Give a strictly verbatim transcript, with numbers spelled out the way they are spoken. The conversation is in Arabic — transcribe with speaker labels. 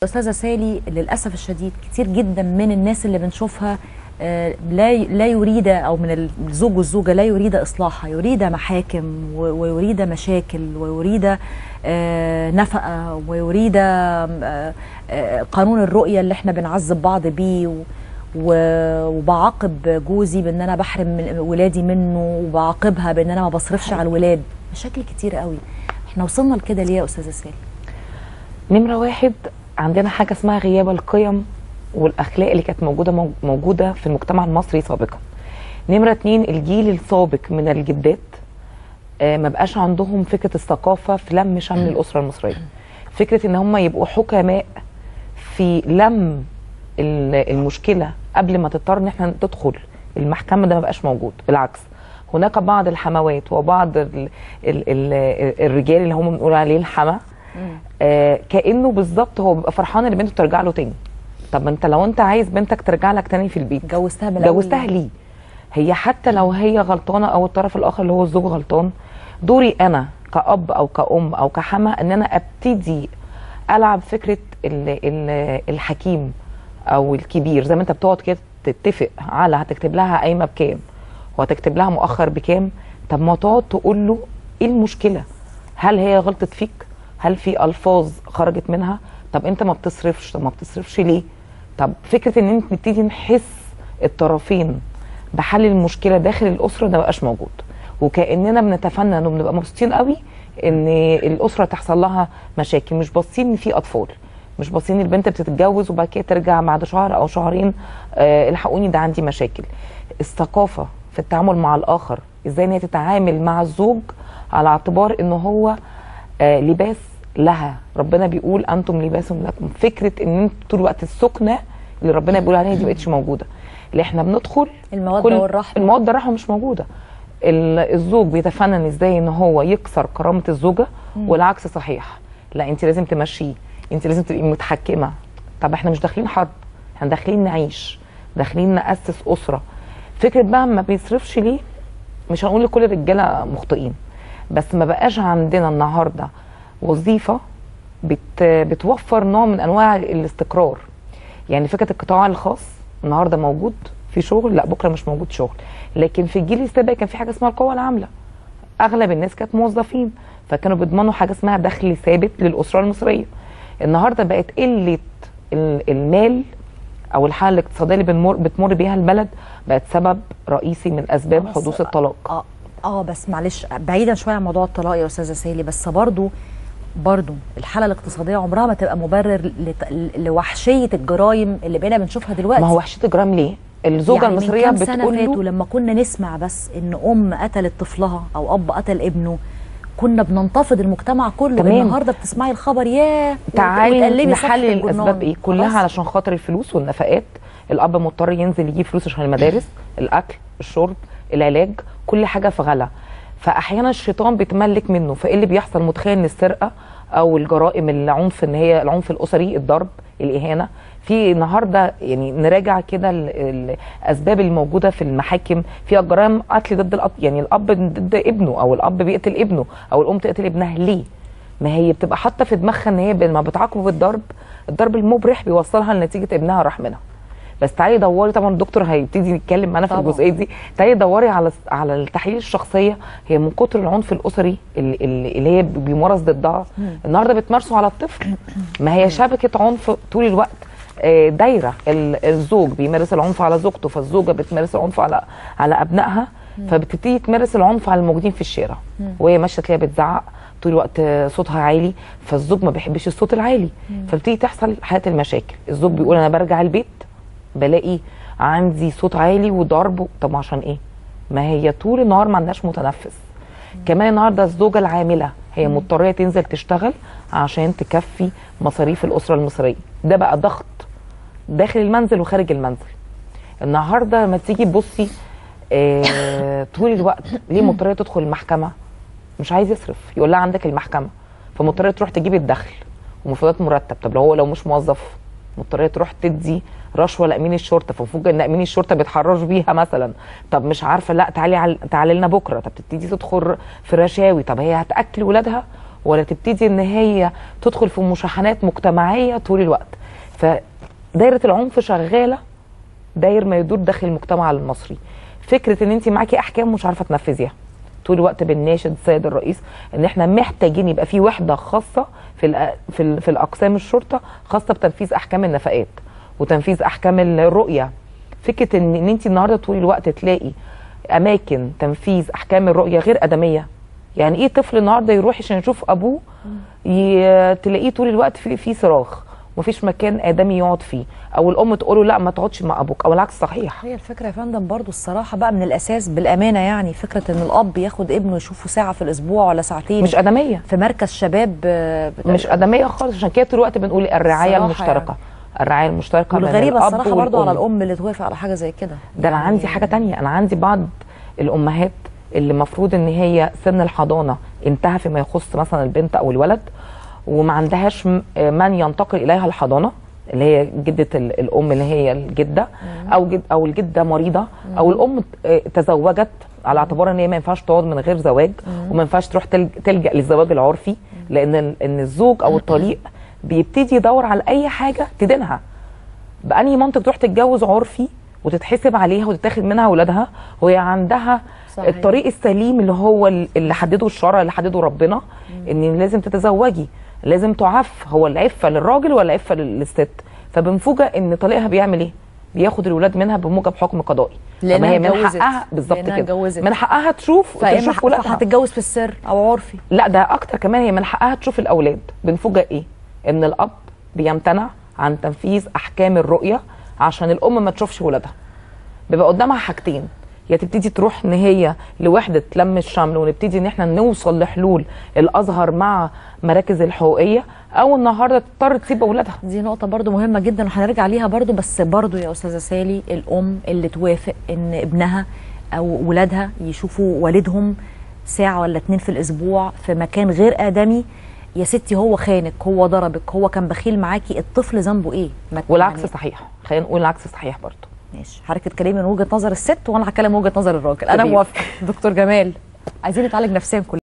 Speaker 1: استاذه سالي، للاسف الشديد كتير جدا من الناس اللي بنشوفها لا لا يريد، او من الزوج والزوجه لا يريد اصلاحها، يريد محاكم ويريد مشاكل ويريد نفقه ويريد قانون الرؤيه اللي احنا بنعذب بعض بيه، وبعاقب جوزي بان انا بحرم من ولادي منه، وبعاقبها بان انا ما بصرفش على الولاد. مشاكل كتير قوي. احنا وصلنا لكده ليه يا استاذه سالي؟
Speaker 2: نمره واحد، عندنا حاجه اسمها غياب القيم والاخلاق اللي كانت موجوده موجوده في المجتمع المصري سابقا. نمره اتنين، الجيل السابق من الجدات آه ما بقاش عندهم فكره الثقافه في لم شمل الاسره المصريه، فكره ان هم يبقوا حكماء في لم المشكله قبل ما تضطر ان احنا تدخل المحكمه. ده ما بقاش موجود، بالعكس هناك بعض الحموات وبعض ال ال ال الرجال اللي هم بنقول عليه الحما، آه كانه بالظبط هو بيبقى فرحان ان بنته ترجع له تاني. طب ما انت لو انت عايز بنتك ترجع لك تاني في البيت،
Speaker 1: جوزتها من الاول،
Speaker 2: جوزتها ليه؟ هي حتى لو هي غلطانه او الطرف الاخر اللي هو الزوج غلطان، دوري انا كأب او كأم او كحما ان انا ابتدي العب فكره ال ال الحكيم او الكبير. زي ما انت بتقعد كده تتفق على هتكتب لها قايمه بكام وهتكتب لها مؤخر بكام، طب ما تقعد تقول له ايه المشكله؟ هل هي غلطت فيك؟ هل في الفاظ خرجت منها؟ طب انت ما بتصرفش، طب ما بتصرفش ليه؟ طب فكره ان انت نبتدي نحس الطرفين بحل المشكله داخل الاسره، ده مبقاش موجود. وكاننا بنتفنن وبنبقى مبسوطين قوي ان الاسره تحصل لها مشاكل، مش باصين ان في اطفال، مش باصين البنت بتتجوز وبعد كده ترجع بعد شهر او شهرين آه الحقوني ده عندي مشاكل. الثقافه في التعامل مع الاخر، ازاي ان هي تتعامل مع الزوج على اعتبار ان هو آه لباس لها، ربنا بيقول انتم لباس لكم. فكره ان انت طول الوقت السكنه اللي ربنا بيقول عليها دي ما بقتش موجوده، اللي احنا بندخل
Speaker 1: الموده والرحمه،
Speaker 2: الموده والرحمه مش موجوده. الزوج بيتفنن ازاي ان هو يكسر كرامه الزوجه، والعكس صحيح. لا انت لازم تمشيه، انت لازم تبقي متحكمه. طب احنا مش داخلين حرب، احنا داخلين نعيش، داخلين ناسس اسره. فكره بقى ما بيصرفش ليه، مش هنقول لكل الرجاله مخطئين، بس ما بقاش عندنا النهارده وظيفه بت بتوفر نوع من انواع الاستقرار. يعني فكره القطاع الخاص النهارده موجود في شغل، لا بكره مش موجود شغل. لكن في الجيل السابق كان في حاجه اسمها القوه العامله، اغلب الناس كانت موظفين، فكانوا بيضمنوا حاجه اسمها دخل ثابت للاسره المصريه. النهارده بقت قله المال او الحاله الاقتصاديه اللي بنمر بتمر بيها البلد بقت سبب رئيسي من اسباب حدوث الطلاق.
Speaker 1: اه اه بس معلش، بعيدا شويه عن موضوع الطلاق يا استاذه سالي، بس برضو برضو الحاله الاقتصاديه عمرها ما تبقى مبرر لوحشيه الجرائم اللي بقينا بنشوفها دلوقتي.
Speaker 2: ما هو وحشيه الجرائم ليه؟ الزوجه
Speaker 1: يعني
Speaker 2: المصريه
Speaker 1: بتقول له، من كام سنه فاتوا لما كنا نسمع بس ان ام قتلت طفلها او اب قتل ابنه كنا بننتفض المجتمع كله. تمام. النهارده بتسمعي الخبر ياه
Speaker 2: تعالي نحلل الاسباب ايه كلها خلاص. علشان خاطر الفلوس والنفقات، الاب مضطر ينزل يجيب فلوس عشان المدارس، الاكل، الشرب، العلاج، كل حاجه في غلا. فاحيانا الشيطان بيتملك منه. فايه اللي بيحصل؟ متخيل ان السرقه او الجرائم العنف، ان هي العنف الاسري، الضرب، الاهانه. في النهارده يعني نراجع كده الاسباب الموجوده في المحاكم فيها جرائم قتل ضد الاب، يعني الاب ضد ابنه او الاب بيقتل ابنه او الام تقتل ابنها. ليه؟ ما هي بتبقى حاطه في دماغها ان هي لما بتعاقبه بالضرب، الضرب المبرح بيوصلها لنتيجه ابنها راح منها. بس تعالي دوري، طبعا الدكتور هيبتدي يتكلم معانا في الجزئيه دي، تعالي دوري على على التحاليل الشخصيه. هي من كتر العنف الاسري اللي, اللي هي بيمارس ضدها النهارده بتمارسه على الطفل. ما هي شبكه عنف طول الوقت دايره، الزوج بيمارس العنف على زوجته، فالزوجه بتمارس العنف على على ابنائها، فبتبتدي تمارس العنف على الموجودين في الشارع وهي ماشيه تلاقيها بتزعق طول الوقت، صوتها عالي، فالزوج ما بيحبش الصوت العالي، فبتيجي تحصل حاله المشاكل. الزوج بيقول انا برجع البيت بلاقي عندي صوت عالي وضرب. طب عشان ايه؟ ما هي طول النهار ما عندهاش متنفس. كمان النهارده الزوجه العامله هي مضطره تنزل تشتغل عشان تكفي مصاريف الاسره المصريه. ده بقى ضغط داخل المنزل وخارج المنزل. النهارده لما تيجي تبصي آه طول الوقت ليه مضطره تدخل المحكمه؟ مش عايز يصرف، يقول لها عندك المحكمه، فمضطره تروح تجيب الدخل ومفروضات مرتب. طب لو هو لو مش موظف مضطره تروح تدي رشوه لامين الشرطه، فمفروض ان امين الشرطه بيتحرش بيها مثلا. طب مش عارفه، لا تعالي عل... تعالي لنا بكره. طب تبتدي تدخل في رشاوي. طب هي هتاكل ولادها ولا تبتدي ان هي تدخل في مشاحنات مجتمعيه طول الوقت؟ فدايره العنف شغاله داير ما يدور داخل المجتمع المصري. فكره ان انت معاكي احكام مش عارفه تنفذيها، طول الوقت بنناشد السيد الرئيس ان احنا محتاجين يبقى في وحده خاصه في في في الاقسام الشرطه خاصه بتنفيذ احكام النفقات وتنفيذ احكام الرؤيه. فكره ان ان انت النهارده طول الوقت تلاقي اماكن تنفيذ احكام الرؤيه غير ادميه. يعني ايه طفل النهارده يروح عشان يشوف ابوه تلاقيه طول الوقت في في صراخ ومفيش مكان ادمي يقعد فيه، او الام تقول له لا ما تقعدش مع ابوك، او العكس صحيح.
Speaker 1: هي الفكره يا فندم برضو الصراحه بقى من الاساس بالامانه، يعني فكره ان الاب ياخد ابنه يشوفه ساعه في الاسبوع ولا ساعتين
Speaker 2: مش ادميه
Speaker 1: في مركز شباب
Speaker 2: مش ادميه خالص. عشان كده طول الوقت بنقول الرعايه المشتركه يعني. الرعايه المشتركه
Speaker 1: والغريبه الصراحه برضو على الام اللي توافق على حاجه زي كده.
Speaker 2: ده انا عندي حاجه تانية، انا عندي بعض الامهات اللي المفروض ان هي سن الحضانه انتهى فيما يخص مثلا البنت او الولد، وما عندهاش من ينتقل اليها الحضانه اللي هي جده الام اللي هي الجده، او جد او الجده مريضه، او الام تزوجت على اعتبار ان هي ما ينفعش تقعد من غير زواج وما ينفعش تروح تلجا للزواج العرفي، لان ان الزوج او الطليق بيبتدي يدور على اي حاجه تدينها. بأنهي منطق تروح تتجوز عرفي وتتحسب عليها وتتاخد منها اولادها وهي عندها صحيح. الطريق السليم اللي هو اللي حدده الشرع اللي حدده ربنا، ان لازم تتزوجي، لازم تعف. هو العفه للراجل ولا العفه للست؟ فبنفوجئ ان طليقها بيعمل ايه؟ بياخد الولاد منها بموجب حكم قضائي.
Speaker 1: لأنها
Speaker 2: هي من حقها بالظبط كده، من حقها تشوف تشوف ولادها.
Speaker 1: هتتجوز في السر او عرفي؟
Speaker 2: لا ده اكتر كمان، هي من حقها تشوف الاولاد. بنفوجئ ايه؟ ان الاب بيمتنع عن تنفيذ احكام الرؤيه عشان الام ما تشوفش ولادها. بيبقى قدامها حاجتين، يا تبتدي تروح ان هي لوحده لم الشمل ونبتدي ان احنا نوصل لحلول الازهر مع مراكز الحقوقيه، او النهارده تضطر تسيب اولادها.
Speaker 1: دي نقطه برضو مهمه جدا وهنرجع ليها برضو، بس برضو يا استاذه سالي الام اللي توافق ان ابنها او ولادها يشوفوا والدهم ساعه ولا اتنين في الاسبوع في مكان غير ادمي، يا ستي هو خانك، هو ضربك، هو كان بخيل معاكي، الطفل ذنبه ايه؟
Speaker 2: والعكس يعني صحيح، خلينا نقول العكس صحيح برضه.
Speaker 1: ماشي، حضرتك تتكلمي من وجهه نظر الست وانا هتكلم من وجهه نظر الراجل. انا موافقه. دكتور جمال، عايزين نتعالج نفسيا كلنا.